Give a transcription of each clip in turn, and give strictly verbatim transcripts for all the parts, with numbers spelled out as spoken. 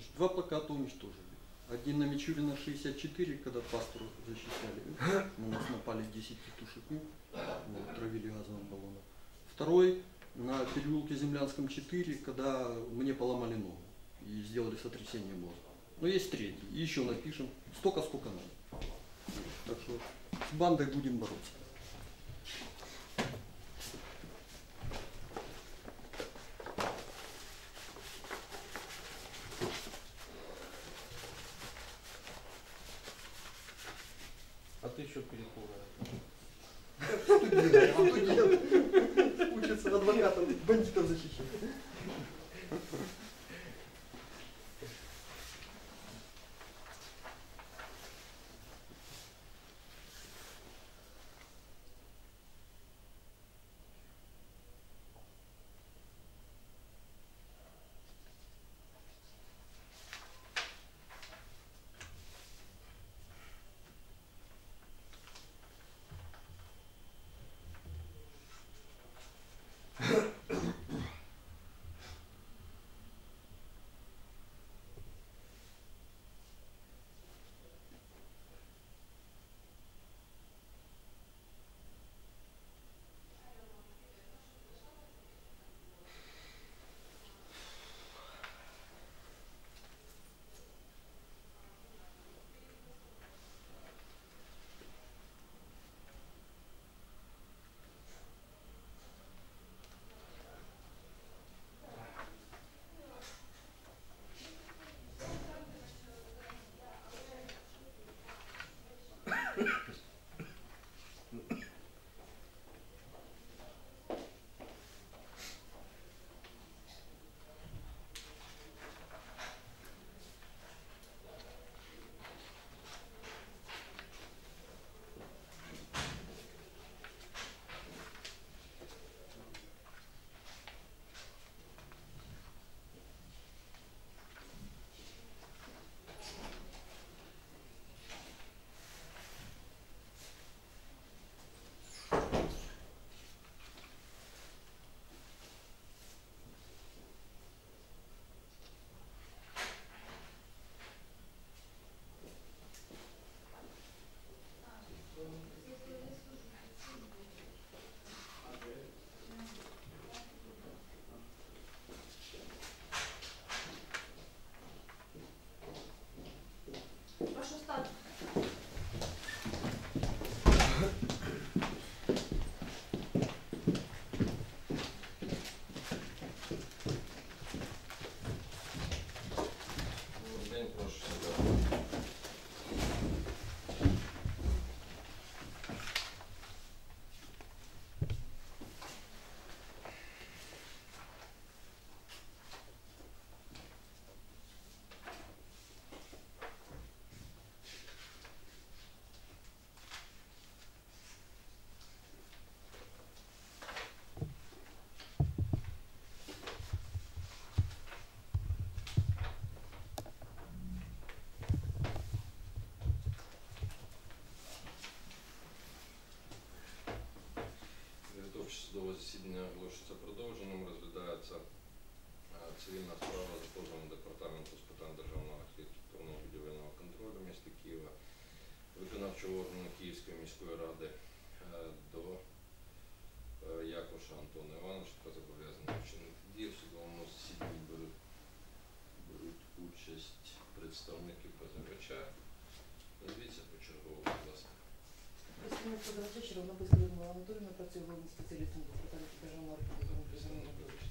Два плаката уничтожили. Один на Мичурина шестьдесят четыре, когда пастору защищали. На нас напали десять тушек, вот, травили газовым баллоном. Второй на переулке Землянском четыре, когда мне поломали ногу и сделали сотрясение мозга. Но есть третий. И еще напишем столько, сколько надо. Так что с бандой будем бороться. А ты что перекура? Студент, учится адвокатом, бандитов защищать. Судове засідання оголошується продовженим. Розглядається цивільна справа за позовом департаменту з питань державного архітектурного будівельного контролю міста Києва, виконавчого органу Київської міської ради до Якуша Антона Івановича та зобов'язаних вчинити дії. В судовому засіданні беруть, беруть участь представники позивача. Назвіться почергово, будь ласка. Представник позивача Червонобильська Людмила Анатоліївна працює головним спеціалістом департаменту державного архітектурного будівельного контролю.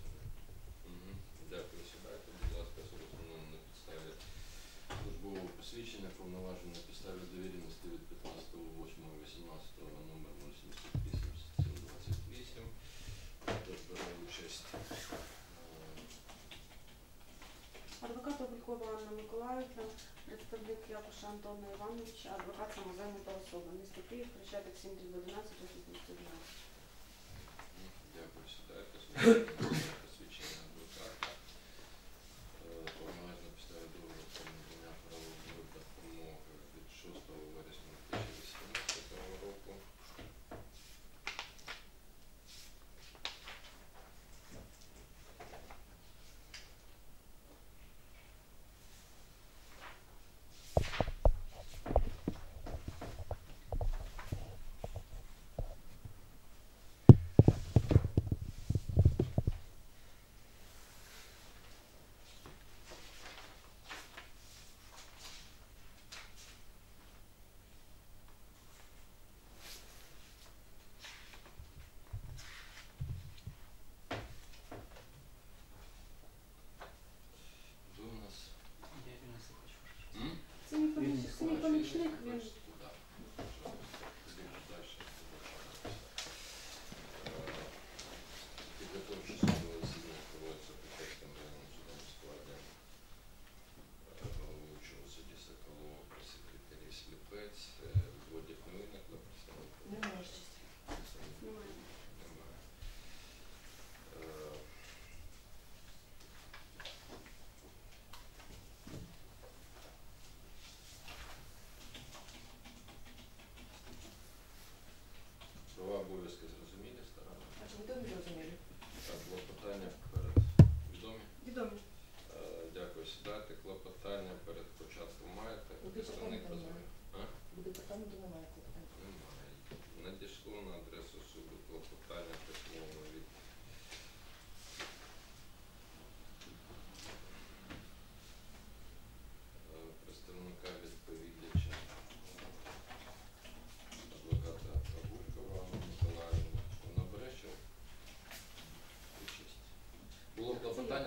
Дякую. Сідайте, будь ласка, особо встановлено на підставі службового посвідчення, повноважено на підставі довіреності від п'ятнадцятого восьмого вісімнадцятого номер нуль сімсот вісімдесят сім двадцять вісім. Хто бере участь? Адвокат Облікова Анна Миколаївна, представник Якуша Антона Івановича, адвокат самозайнята особа. Місто Київ, Хрещатик сім одинадцять вісімсот одинадцять. Дякую, сідайте. Посвідчення адвоката. Повноважено на підставі договору про надання правової допомоги від шостого вересня дві тисячі вісімнадцятого року.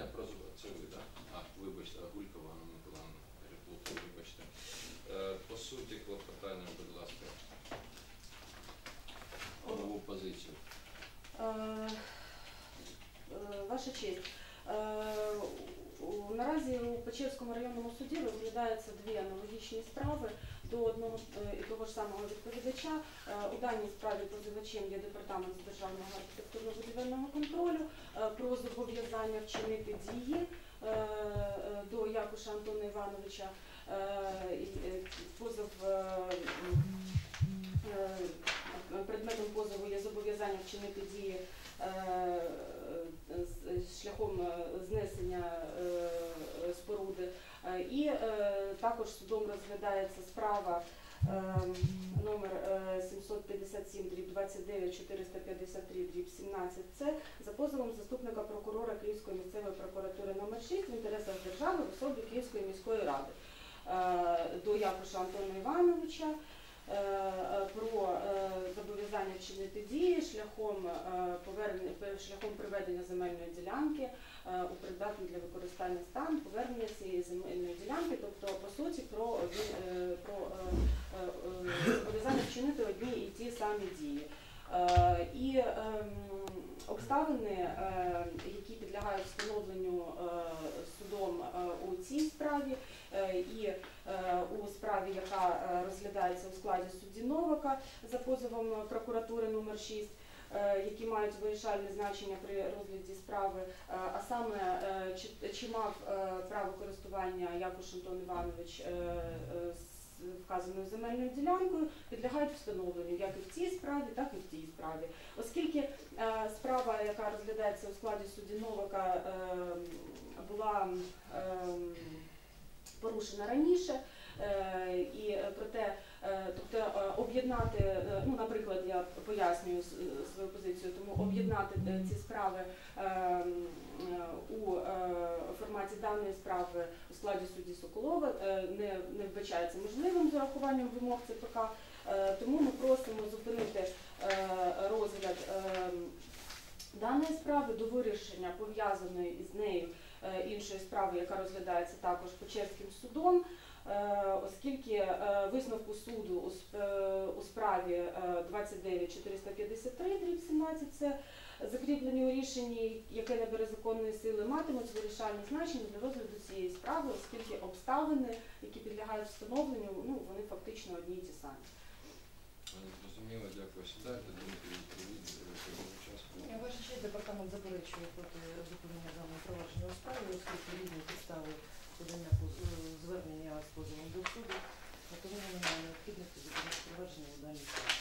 про зв- це ви, так? А, вибачте, Агулькова Анна Миколаївна, переплутав, вибачте. Е, По суті клопотання, будь ласка, нову позицію. Е, е, Ваша честь, е, у- наразі у Печерському районному суді розглядаються дві аналогічні справи до одного е, і того ж самого відповідача. Е, У даній справі позивачем є департамент з державного архітектурно-будівельного контролю е, про зобов'язання вчинити дії е, е, до Якуша Антона Івановича. Е, і, е, Позов е, е, предметом позову є зобов'язання вчинити дії е, з- шляхом е, знесення е, споруди. Е, І е, також судом розглядається справа е, номер е, сімсот п'ятдесят сім дріб двадцять дев'ять чотириста п'ятдесят три дріб сімнадцять С за позовом заступника прокурора Київської місцевої прокуратури номер шість в інтересах держави в особі Київської міської ради е, до Якуша Антона Івановича е, про е, зобов'язання вчинити дії шляхом е, повернення шляхом приведення земельної ділянки е, у придатний для використання стан, повернення цієї земельної ділянки, тобто по суті про одні е, про е, е, е, зобов'язання вчинити одні і ті самі дії. Е, І ем, обставини, е, які підлягають встановленню е, судом е, у цій справі е, і е, у справі, яка е, розглядається у складі судді Новака за позовом прокуратури номер шість, е, які мають вирішальне значення при розгляді справи, е, а саме е, чи, чи мав е, право користування Якуш Антон Іванович е, е, з вказаною земельною ділянкою, підлягають встановленню як і в цій справі, так і в тій справі. Оскільки е, справа, яка розглядається у складі судді Новака, е, була е, порушена раніше, е, і е, проте е, тобто е, об'єднати, е, ну, наприклад, я пояснюю с- свою позицію, тому об'єднати е, ці справи е, е, у е, форматі даної справи у складі судді Соколова е, не, не вбачається можливим з урахуванням вимог Це Пе Ка. Е, Тому ми просимо зупинити е, розгляд е, даної справи до вирішення пов'язаної із нею е, іншої справи, яка розглядається також Печерським судом, е, оскільки е, висновку суду у сп- е, у справі е, двадцять дев'ять чотириста п'ятдесят три дріб сімнадцять С закріплені у рішенні, яке набере законної сили, матимуть вирішальне значення для розгляду цієї справи, оскільки обставини, які підлягають встановленню, ну, вони фактично одні й ті самі. Зрозуміло, дякую. Сідайте, думки відповідь, участку. Ваша честь, департамент заперечує проти зупинення даного провадження у справі, оскільки різні підстави подання поз- звернення з позовом до суду, а тому немає необхідності зупинити провадження у даній справі.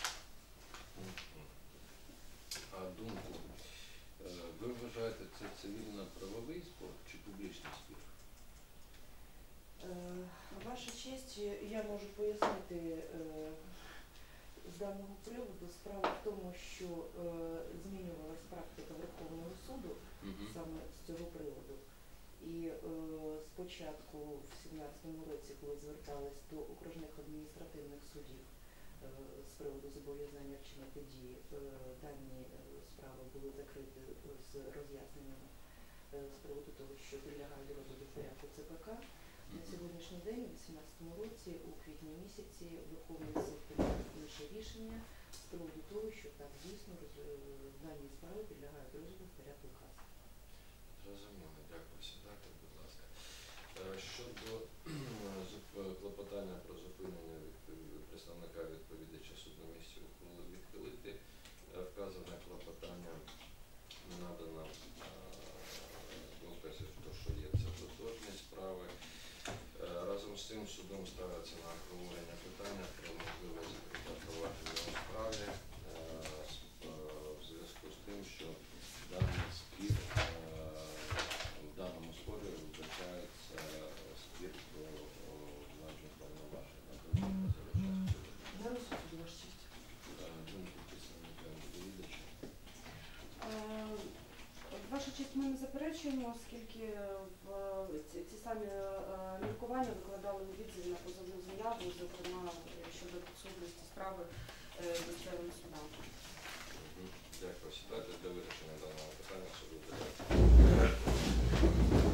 А думку, е, ви вважаєте, це цивільно-правовий спор чи публічний спір? Е, Ваша честь, я можу пояснити е, з даного приводу. Справа в тому, що е, змінювалась практика Верховного суду Мгм. саме з цього приводу. І е, спочатку в сімнадцятому році, коли звертались до окружних адміністративних судів е, з приводу зобов'язання вчинити дії, е, дані е, справи були закриті з роз'ясненнями е, з приводу того, що підлягають розгляду в порядку Це Пе Ка. На сьогоднішній день, у вісімнадцятому році, у квітні місяці, Верховний суд прийняв інше рішення з приводу того, що так дійсно роз- е, дані справи підлягають розгляду в порядку Ка С. Зрозуміло, дякую. Сідайте, будь ласка. Е, Щодо зуп- клопотання про зупинення відпові- представника відповідача суд на місці ухвали відхилити, е, вказане клопотання не надано е, доказів, то, що є це тотожні справи. Е, Разом з цим судом ставиться на обговорення питання про можливе закриття провадження у справі е, з- е, в зв'язку з тим, що даний спір е, в даному спорі вбачається спір про о, владні повноважень. На думку позивача судового. Зараз суду, ваша честь. Е, Думку представника відповідача. Е, Ваша честь, ми не заперечуємо, оскільки в ці, ці самі е, міркування викладали у відзиві на позовну заяву, зокрема е, щодо підсудності справи е, місцевим судам. Мгм. Дякую. Сідайте для вирішення даного питання суду.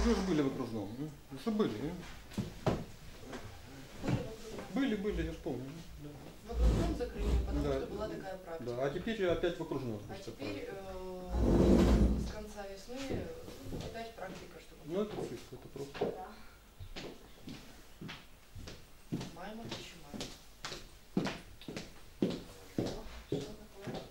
Вы же были в окружном. м? Вы же были. м? Были, были, я ж помню. Да. В окружном закрыли, потому Да. что была такая практика. Да, а теперь опять в окружном. А что теперь такое. э, с конца весны э, опять практика, чтобы Ну это цирк, это просто. Да. маем еще маем. Что такое?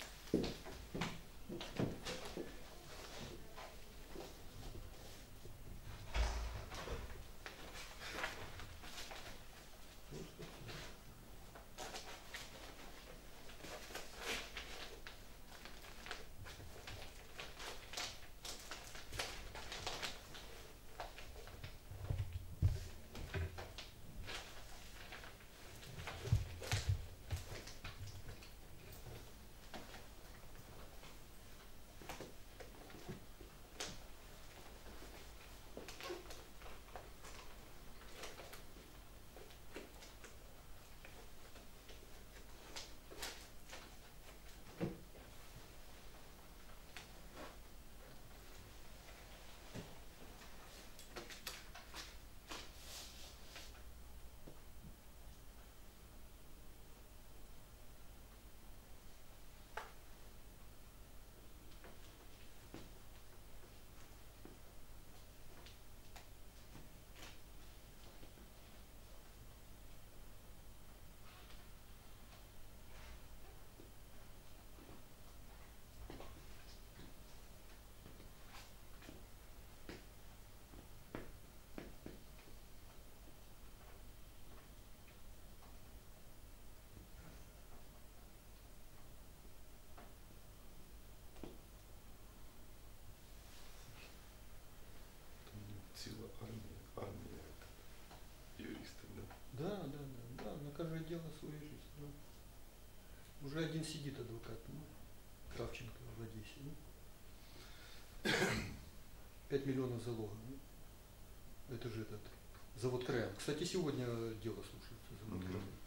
Ціла армія, армія юристів, да? Да, да, да, да, на каждое дело свою жизнь. Да. Уже один сидит адвокат, ну, Кравченко в Одессе. Ну. пять миллионов залога. Ну. Это же этот завод Краян. Кстати, сегодня дело слушается, завод Мгм. Краян.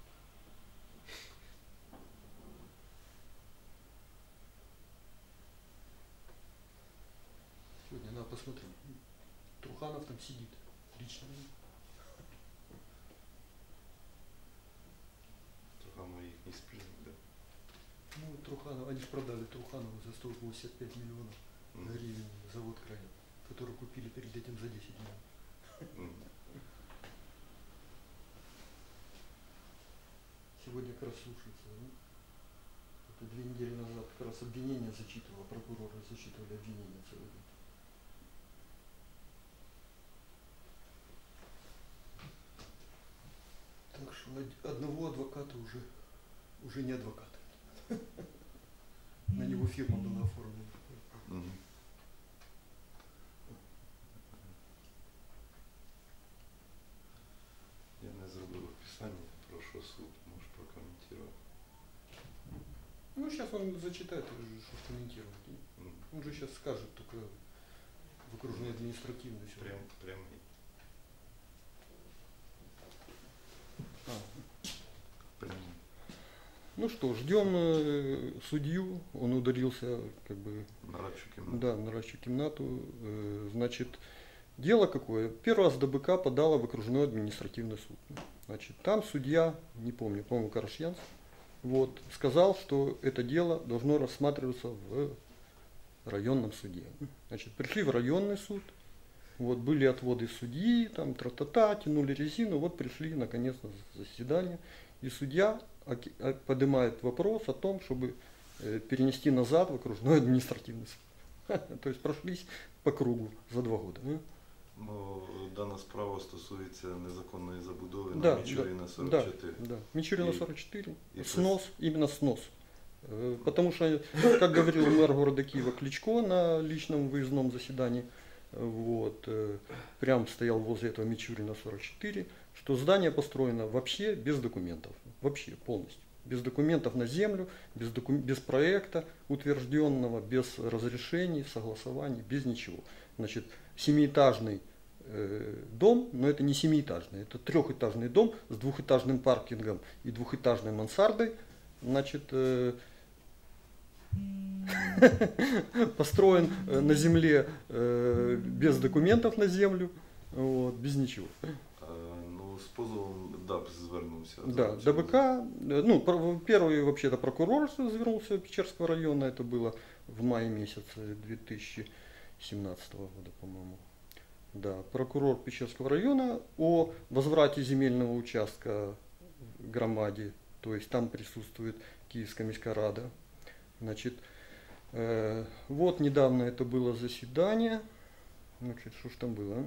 Сегодня надо посмотреть. Труханов там сидит лично. Труханов їх не спільник, да? Ну, Труханов, они же продали Труханову за сто восемьдесят пять миллионов Мгм. гривен завод Краян, который купили перед этим за десять миллионов. Мгм. Сегодня как раз слушается. Ну, это две недели назад как раз обвинение зачитывало, прокуроры зачитывали обвинение целый день. Так что од- одного адвоката уже, уже не адвокат. На него фирма была оформлена. Мгм. Я не зробив описання, прошу суд, можеш прокоментувати. Ну, сейчас он зачитает, уже, что комментировать. Мгм. Он же сейчас скажет только в окружной административной. всё. Прям, прямий. А, Прямий. ну что, ждем э, судью. Он ударился как бы Нарадчу кімнату. да, на ращу кимнату. Э, значит, дело какое? Первый раз ДБК подала в окружной административный суд. Значит, там судья, не помню, по-моему, Карашьянц, вот, сказал, что это дело должно рассматриваться в районном суде. Значит, пришли в районный суд, вот, были отводы судьи, там, тра-та-та, тянули резину, вот пришли, наконец, на заседание, и судья оки- а, поднимает вопрос о том, чтобы э, перенести назад в окружной административный суд. То есть прошлись по кругу за два года. ну. Бо дана справа стосується незаконної забудови Да, на Мічуріна сорок Да, чотири. да. Мичурина И- сорок четыре. и Снос, именно снос. Э, Потому что, как говорил мэр города Киева Кличко на личном выездном заседании, э, вот, э, прям стоял возле этого Мичурина сорок четыре, что здание построено вообще без документов. Вообще полностью. Без документов на землю, без, доку- без проекта утвержденного, без разрешений, согласований, без ничего. Значит, семиэтажный э, дом, но это не семиэтажный, это трехэтажный дом с двухэтажным паркингом и двухэтажной мансардой. Значит, э, Построен э, на земле э, без документов на землю, вот, без ничего. Е, Ну, з позовом ДАБ звернувся. Да, Чи- ДБК, э, ну, про- первый вообще-то прокурор развернулся Печерского района, это было в мае месяце две тысячи семнадцатого года, по-моему. Да, прокурор Печерского района о возврате земельного участка в громаде, то есть там присутствует Киевская міська рада. Значит, э, вот недавно это было заседание. Значит, что ж там было?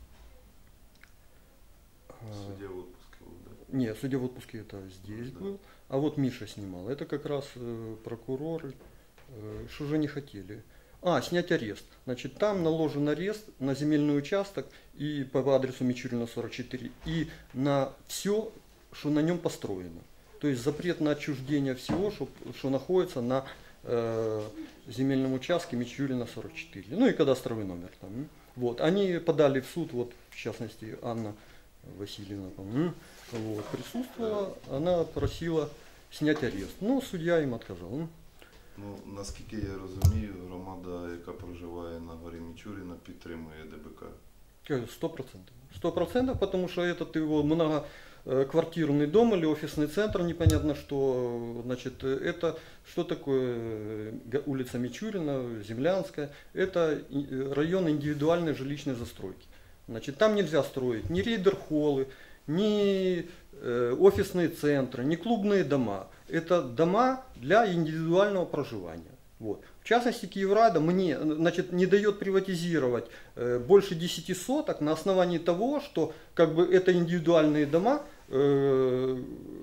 А, Суддя в відпустці був, да? Не, судья в отпуске это здесь Да. был, а вот Миша снимал. Это как раз э, прокуроры, э, что же не хотели. А, снять арест. Значит, там наложен арест на земельный участок и по адресу Мичурина сорок четыре и на все, что на нем построено. То есть запрет на отчуждение всего, что, что находится на э, земельном участке Мичурина сорок четыре. Ну и кадастровый номер там. м. Вот. Они подали в суд, вот в частности Анна Васильевна, по-моему, вот, присутствовала, она просила снять арест. Но судья им отказал. м. Ну, наскільки я розумію, громада, яка проживає на горі Мічуріна, підтримує ДБК. Э, Сто процентов. Сто процентов, потому что этот его многоквартирный дом или офисный центр, непонятно что, значит, это что такое э, га- улица Мичурина, Землянская, это и- э, район индивидуальной жилищной застройки. Значит, там нельзя строить ни рейдер-холлы, ни э, офисные центры, ни клубные дома. Это дома для индивидуального проживания. Вот. В частности, Киеврада мне, значит, не дает приватизировать э, больше десяти соток на основании того, что как бы это индивидуальные дома, э,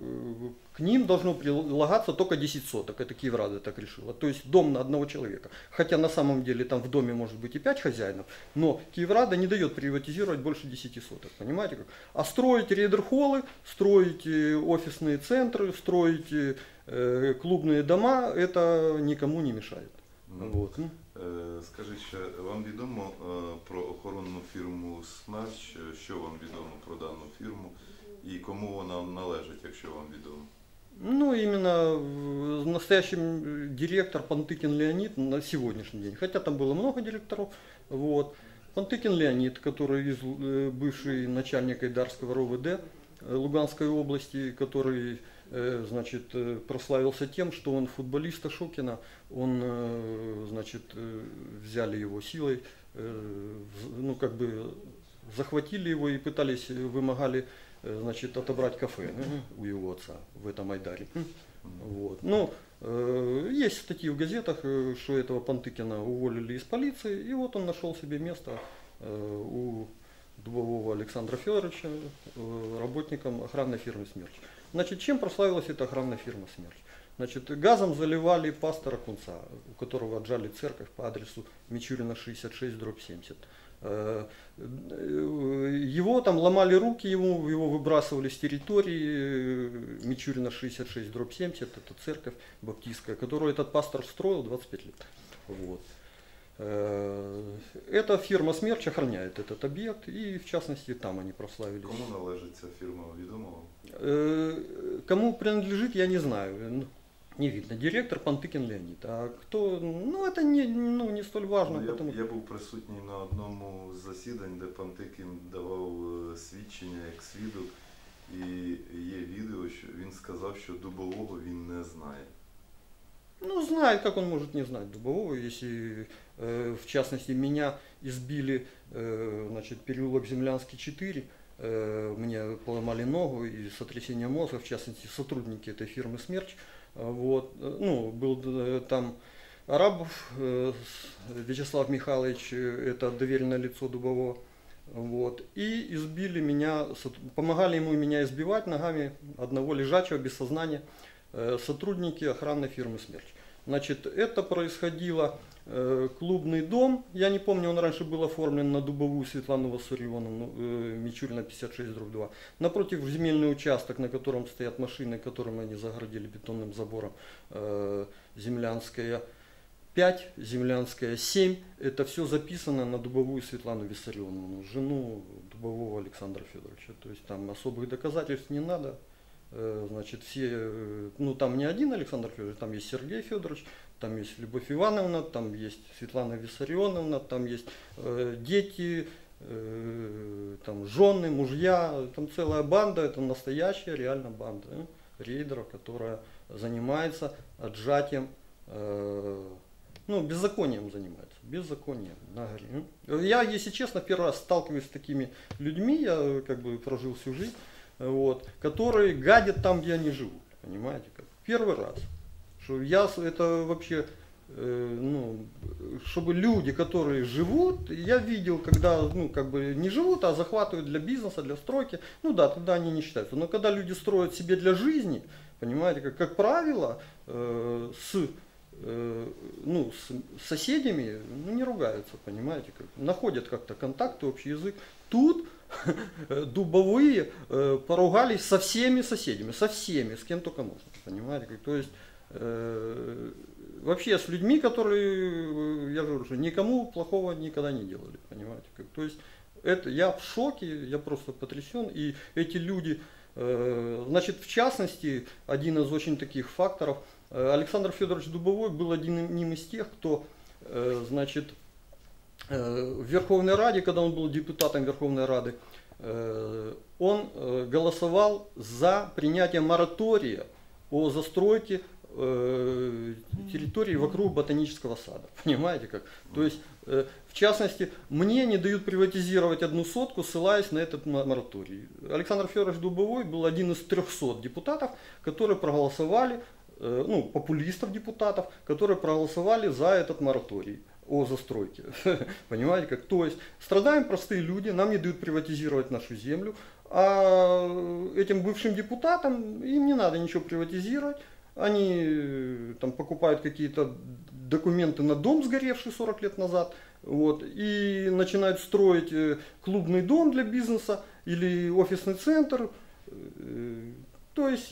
к ним должно прилагаться только десять соток. Это Киеврада так решила. То есть дом на одного человека. Хотя на самом деле там в доме может быть и пять хозяинов, но Киеврада не дает приватизировать больше десяти соток. Понимаете как? А строить рейдер-холлы, строить э, офисные центры, строить э, клубные дома, это никому не мешает. Ну, Вот. ну. Е, Скажіть, ще, вам відомо е, про охоронну фірму «Смерч», Е, що вам відомо про дану фірму і кому вона належить, якщо вам відомо? Ну, именно в настоящий директор Пантыкин Леонид на сегодняшний день. Хотя там было много директоров. Вот. Пантыкин Леонид, который из, э, бывший начальник Айдарского РОВД э, Луганской области, который э, значит, э, прославился тем, что он футболиста Шокина, он, э, значит, э, взяли его силой, э, в- ну, как бы захватили его и пытались, э, вымогали, э, значит, отобрать кафе э, у его отца в этом Айдаре. Вот. Ну, э, есть статьи в газетах, э, что этого Пантыкина уволили из полиции, и вот он нашел себе место э, у Дубового Александра Федоровича, э, работником охранной фирмы «Смерч». Значит, чем прославилась эта охранная фирма «Смерч»? Значит, газом заливали пастора Кунца, у которого отжали церковь по адресу Мичурина шестьдесят шесть дробь семьдесят. Э, э, Его там ломали руки, ему, его выбрасывали с территории э, Мичурина шестьдесят шесть дробь семьдесят, это церковь баптистская, которую этот пастор строил двадцать пять лет. Вот. Э, Эта фирма «Смерч» охраняет этот объект, и в частности там они прославились. Кому належить ця фірма, відомо вам? Э, Кому принадлежит, я не знаю. Ну, не видно. Директор Пантыкин Леонид. А кто, ну это не, ну, не столь важно. Ну, потому... я, я був присутній на одному з засідань, де Пантикін давав е, свідчення як свідок, і є відео, що він сказав, що Дубового він не знає. Ну, знает, как он может не знать Дубового, если, э, в частности, меня избили, э, значит, переулок Землянский четыре, э, мне поломали ногу и сотрясение мозга, в частности, сотрудники этой фирмы «Смерч». Э, Вот, э, ну, был э, там Арабов э, с- Вячеслав Михайлович, э, это доверенное лицо Дубового. Вот, и избили меня, сот- помогали ему меня избивать ногами одного лежачего без сознания э, сотрудники охранной фирмы «Смерч». Значит, это происходило э, клубный дом, я не помню, он раньше был оформлен на Дубовую Светлану Вассарионовну, э, Мичурина пятьдесят шесть дробь два. Напротив земельный участок, на котором стоят машины, которым они загородили бетонным забором, э, Землянская пять, Землянская семь, это все записано на Дубовую Светлану Виссарионовну, жену Дубового Александра Федоровича. То есть там особых доказательств не надо. Э, Значит, все, э, ну там не один Александр Федорович, там есть Сергей Федорович, Там есть Любовь Ивановна, там есть Светлана Виссарионовна, там есть э, дети, э, там жены, мужья, там целая банда, это настоящая реально банда э, рейдеров, которая занимается отжатием, э, ну, беззаконием занимается, беззаконием на горе. Я, если честно, первый раз сталкиваюсь с такими людьми, я как бы прожил всю жизнь, вот, которые гадят там, где они живут, понимаете, как первый раз. Что я, это вообще, э, ну, чтобы люди, которые живут, я видел, когда, ну, как бы не живут, а захватывают для бизнеса, для стройки, ну да, тогда они не считаются. Но когда люди строят себе для жизни, понимаете, как, как правило, э, с, э, ну, с соседями, ну, не ругаются, понимаете, как, находят как-то контакты, общий язык. Тут Дубовые э, поругались со всеми соседями, со всеми, с кем только можно, понимаете, как, то есть э, вообще с людьми, которые, я говорю, что никому плохого никогда не делали, понимаете, как, то есть это, я в шоке, я просто потрясен, и эти люди, э, значит, в частности, один из очень таких факторов, э, Александр Федорович Дубовой был одним из тех, кто, э, значит, в Верховной Раде, когда он был депутатом Верховной Рады, он голосовал за принятие моратория о застройке территории вокруг ботанического сада. Понимаете как? То есть, в частности, мне не дают приватизировать одну сотку, ссылаясь на этот мораторий. Александр Федорович Дубовой был один из трехсот депутатов, которые проголосовали, ну, популистов депутатов, которые проголосовали за этот мораторий о застройке. Понимаете как? То есть страдаем простые люди, нам не дают приватизировать нашу землю, а этим бывшим депутатам им не надо ничего приватизировать. Они там покупают какие-то документы на дом, сгоревший сорок лет назад, вот, и начинают строить клубный дом для бизнеса или офисный центр. То есть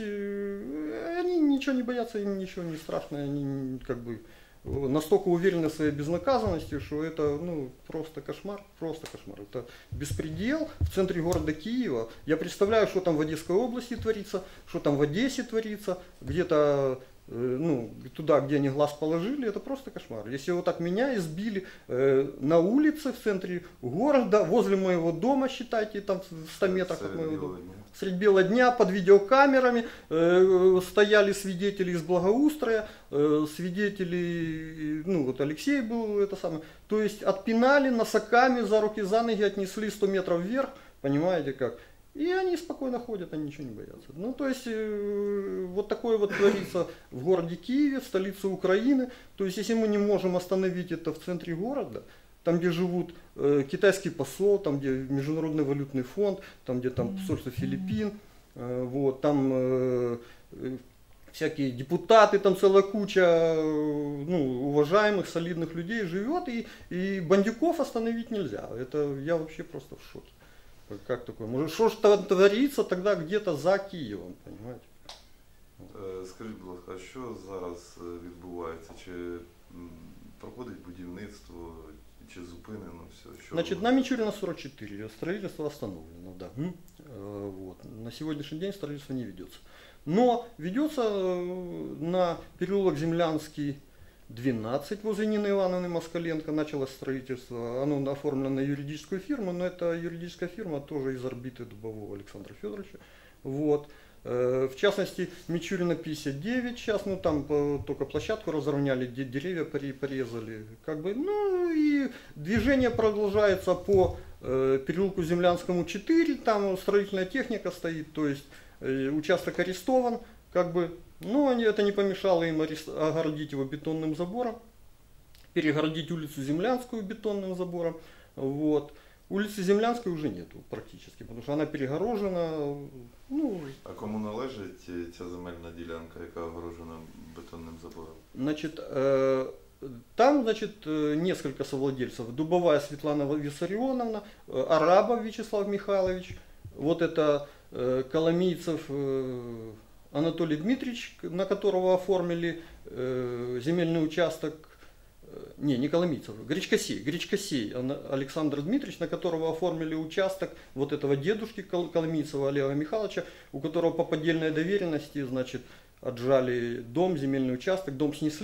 они ничего не боятся, им ничего не страшно, они как бы настолько уверены в своей безнаказанности, что это, ну, просто кошмар, просто кошмар. Это беспредел в центре города Киева. Я представляю, что там в Одесской области творится, что там в Одессе творится, где-то, э, ну, туда, где они глаз положили, это просто кошмар. Если вот так меня избили э, на улице в центре города, возле моего дома, считайте, там в ста метрах от моего дома. Средь бела дня под видеокамерами э, стояли свидетели из Благоустроя, э, свидетели, ну вот Алексей был это самое, то есть отпинали носоками за руки, за ноги, отнесли сто метров вверх, понимаете как, и они спокойно ходят, они ничего не боятся. Ну то есть э, вот такое вот творится в городе Киеве, в столице Украины, то есть если мы не можем остановить это в центре города, там, где живут э, китайский посол, там, где Международный валютный фонд, там, где там посольство Филиппин, э, вот, там э, э, всякие депутаты, там целая куча э, ну, уважаемых, солидных людей живет, и, и бандюков остановить нельзя. Это я вообще просто в шоке. Как такое? Может, что ж творится тогда где-то за Києвом, понимаете? Скажіть, будь ласка, а що зараз відбувається? Чи проходить будівництво? Чи зупинено все? Що... Значит, на Мичурина сорок четыре строительство остановлено, да. Вот. На сегодняшний день строительство не ведется. Но ведется на переулок Землянский двенадцать возле Нины Ивановны Москаленко началось строительство. Оно оформлено на юридическую фирму, но эта юридическая фирма тоже из орбиты Дубового Александра Федоровича. Вот. В частности, Мичурина пятьдесят девять сейчас, ну там только площадку разровняли, деревья порезали, как бы, ну и движение продолжается по э, переулку Землянскому четыре, там строительная техника стоит, то есть э, участок арестован, как бы, но они, это не помешало им арест, огородить его бетонным забором, перегородить улицу Землянскую бетонным забором, вот. Улицы Землянской уже нету практически, потому что она перегорожена. Ну, а кому належить ця земельна ділянка, яка огорожена бетонним забором? Значит, э, там, значит, несколько совладельцев. Дубовая Светлана Виссарионовна, э, Арабов Вячеслав Михайлович, вот это э, Коломийцев э, Анатолий Дмитриевич, на которого оформили э, земельный участок. Не, не Коломийцев, Гречкосей, Гречкосей Александр Дмитриевич, на которого оформили участок вот этого дедушки Коломийцева Олега Михайловича, у которого по поддельной доверенности, значит, отжали дом, земельный участок, дом снесли,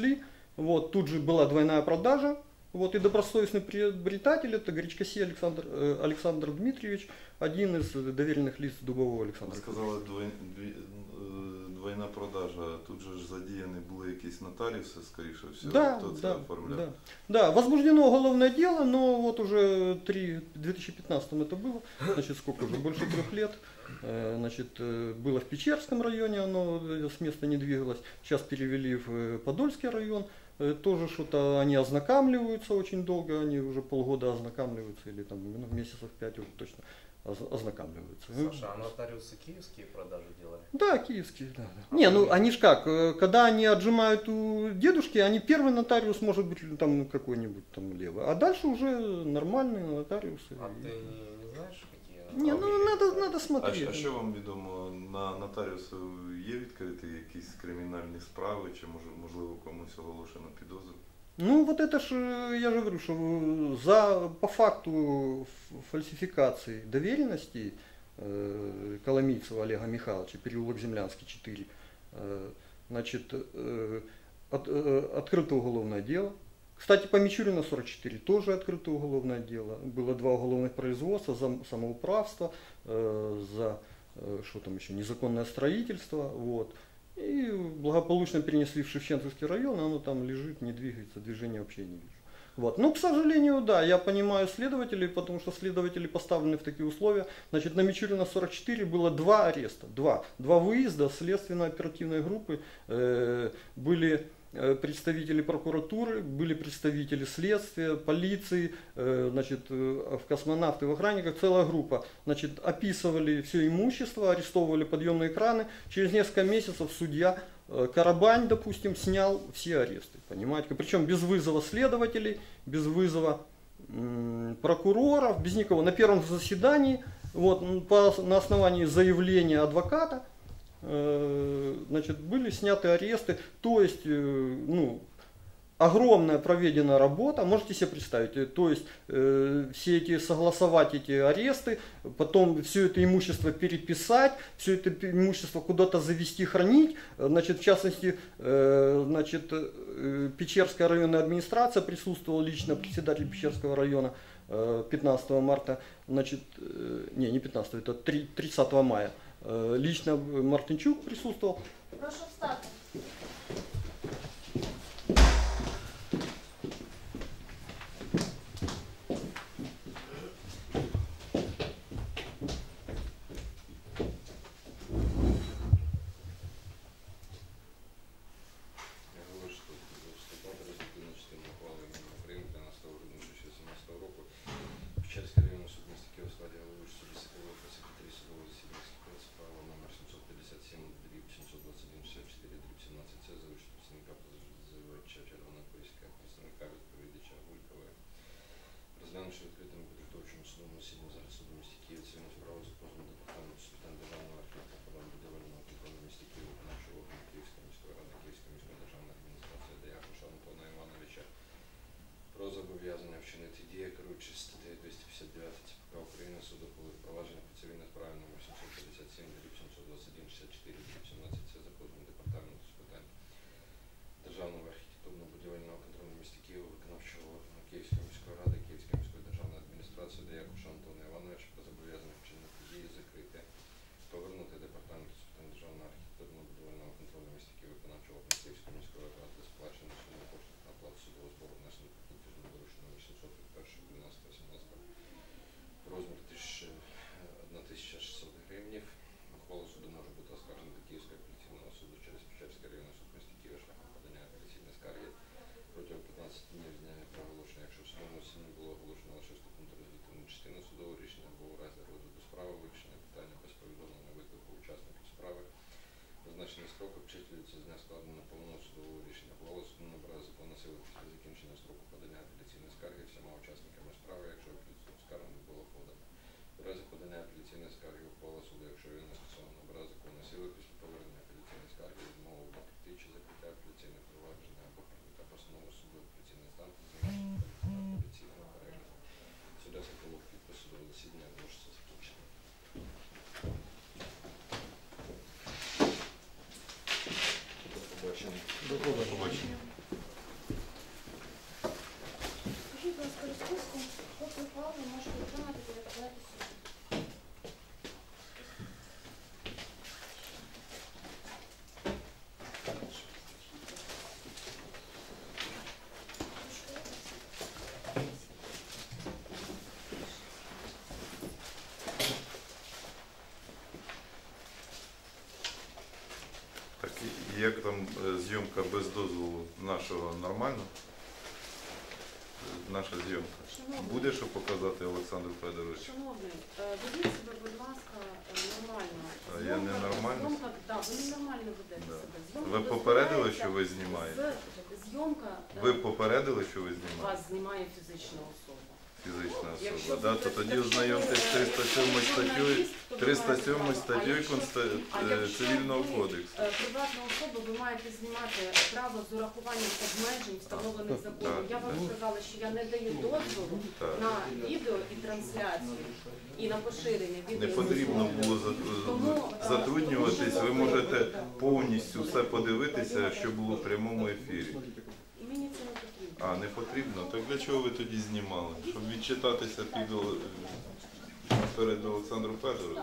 Вот, тут же была двойная продажа. Вот, и добросовестный приобретатель, это Гречкосей Александр, э, Александр Дмитриевич, один из доверенных лиц Дубового Ви Александра. сказали двой, дві, е, двойна продажа. Тут же ж задіяні були якісь нотаріуси, скоріше всього, Да, хто це да, оформляв. да. Да, возбуждено уголовное дело, но вот уже три, в две тысячи пятнадцатом это было, значит, сколько уже, больше трех лет. Э, Значит, э, было в Печерском районе, оно э, с места не двигалось. Сейчас перевели в э, Подольский район. Э, Тоже что-то они ознакомливаются очень долго, они уже полгода ознакомливаются, или там ну, месяцев пять уже точно оз- ознакомливаются. Саша, а нотариусы киевские продажи делали? Да, киевские, да, да. Не, ну они ж как, э, когда они отжимают у дедушки, они первый нотариус может быть там какой-нибудь там левый, а дальше уже нормальные нотариусы. А ты не, не знаешь, какие? Не, ну надо, надо А, смотреть. що- а що вам відомо, на нотаріусу є відкриті якісь кримінальні справи, чи може, можливо комусь оголошено підозру? Ну вот это ж, э, я же говорю, что э, за, по факту ф- фальсификации доверенностей э, Коломийцева Олега Михайловича, переулок Землянский, четыре, э, значит, э, от- э, открыто уголовное дело. Кстати, по Мичурина сорок четыре тоже открыто уголовное дело. Было два уголовных производства за м- самоуправство, э, за э, что там еще, незаконное строительство. Вот. И благополучно перенесли в Шевченковский район, оно там лежит, не двигается, движения вообще не вижу. Вот. Ну, к сожалению, да, я понимаю следователей, потому что следователи поставлены в такие условия. Значит, на Мичурина сорок четыре было два ареста, два, два выезда следственно-оперативной группы, э, были э, представители прокуратуры, были представители следствия, полиции, э, значит, э, в космонавты, в охранниках, целая группа. Значит, описывали все имущество, арестовывали подъемные краны. Через несколько месяцев судья э, Карабань, допустим, снял все аресты, понимаете? Причем без вызова следователей, без вызова м, прокуроров, без никого. На первом заседании, вот, м, по, на основании заявления адвоката, э, значит, были сняты аресты. То есть, э, ну, огромная проведена работа, можете себе представить, э, то есть э, все эти согласовать эти аресты, потом все это имущество переписать, все это пи- имущество куда-то завести, хранить, Э, значит, в частности, э, значит, э, Печерская районная администрация присутствовала лично, председатель Печерского района э, пятнадцатого марта, значит, э, не, не пятнадцатого, это три- тридцатого мая, Э, лично Мартынчук присутствовал. Прошу встати. Я говорю, що вступати результативну частину ухвали імені України тринадцятого грудня дві тисячі вісімнадцятого року Печерський районний суд міста Києва в складі голови судді Соколова та секретарі судового засідання складу справа номер сімсот п'ятдесят сім дріб сімсот двадцять один шістдесят чотири дріб сімнадцять С за участь представника позивача Червонопольська, представника відповідача Гулькова. Розглянувши відкритому підготовчому судовому засіданні зараз суду в місті Києва цивільну справу за позовом департаменту з питань державного архітектора будівельного контролю в місті Києва, виконавчого органу Київської міської ради, Київської міської державної адміністрації Деякуша Антона Івановича про зобов'язання вчинити дії, керуючись статтею двісті п'ятдесят дев'ять ЦПК України, суду по провадження по цивільній справі номер сімсот п'ятдесят сім дріб сімсот двадцять один шістдесят чотири дріб сімнадцять С за позовом департаменту з питань державного архітектурно-будівельного контролю в місті Києва, виконавчого органу Київської міської ради, Київської міської державної адміністрації Деякуша Антона Івановича про зобов'язання вчинити дії, закрити, повернути департаменту з питань державного архітектурно-будівельного контролю в місті Києва, виконавчого органу Київської міської ради сплачення суми коштів на оплату судового збору внесених по платіжному дорученню номер сімсот від першого дванадцятого сімнадцятого розмір одна тисяча шістсот гривень. Ухвала суду може бути оскаржена до Київського апеляційного суду через Печерський районний суд міста Києва шляхом подання апеляційної скарги протягом п'ятнадцяти днів з дня проголошення, якщо в судовому засіданні було оголошено лише вступну до результативну частину судового рішення або у разі розгляду справи вирішення питання без повідомлення виклику учасників справи. Визначені строки обчислюються з дня складення повного судового рішення. Ухвала суду набирає законну силу після закінчення строку подання апеляційної скарги всіма учасниками справи, якщо апеляційну скаргу не було подано. У разі подання апеляційної скарги ухвала суду, якщо він не скасовано, набирає законну силу після повернення апеляційної скарги, відмови в відкритті чи закриття апеляційних провадження або прийняття постанови суду апеляційної станції з апеляційного перегляду. Суддя Соколов підпис судового засідання оголошується закінченим. До побачення. До побачення. як там е, зйомка без дозволу нашого нормально? Е, Наша зйомка. Шановний, Буде що показати Олександру Федоровичу? Шановний, е, ведіть себе, будь ласка, е, нормально. А я не нормально? Зйомка, да, ви ненормально ведете Да. себе. Зйомка Ви попередили, дозволяється що ви знімаєте? з- Зйомка е, Ви попередили, що ви знімаєте? вас знімає фізична особа. Фізична Якщо особа. Да, ви- то тоді якщо ознайомтесь з ви, е, триста сьомою якщо ви статтею, журналіст, то ви триста маєте сьомою право. А статтею якщо- Конста- а е, якщо Цивільного ви, кодексу. е, Приватна особа, ви маєте знімати право з урахуванням обмежень, встановлених Так, законом. так, Я вам так. сказала, що я не даю дозволу Так. на відео і трансляцію і на поширення відео. Не потрібно було за- Тому, е, затруднюватись, ви тому що- можете повністю все подивитися, що було в прямому ефірі. І мені це не потрібно. А, не потрібно? Так для чого ви тоді знімали? Щоб відчитатися під Ол- перед Олександром Федоровичем?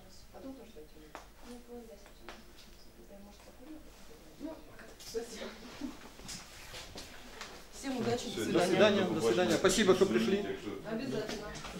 Ну, спасибо. Всем удачи, до Все, До свидания, до свидания. Спасибо, что пришли. Якщо- Обязательно.